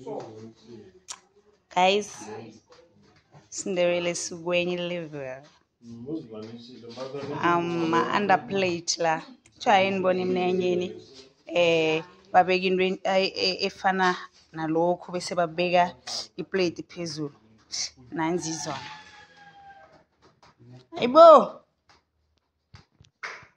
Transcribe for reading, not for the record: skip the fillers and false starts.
Guys, Cinderella sugwenye level. Underplate la. Try nibona imnenyeni. Babeka into efana nalokho bese babeka iplate phezulu. Nanzi zona. Ayibo.